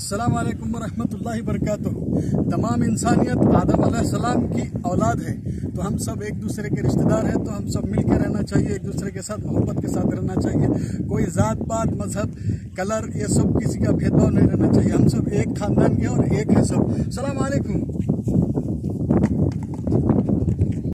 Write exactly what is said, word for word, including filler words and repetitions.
अस्सलाम वालेकुम वरहमतुल्लाहि वबरकातुहू। तमाम इंसानियत आदम अलैहिस्सलाम की औलाद है, तो हम सब एक दूसरे के रिश्तेदार हैं, तो हम सब मिल के रहना चाहिए, एक दूसरे के साथ मोहब्बत के साथ रहना चाहिए। कोई जात पात मजहब कलर ये सब किसी का भेदभाव नहीं रहना चाहिए। हम सब एक खानदान के और एक है सब। अस्सलाम वालेकुम।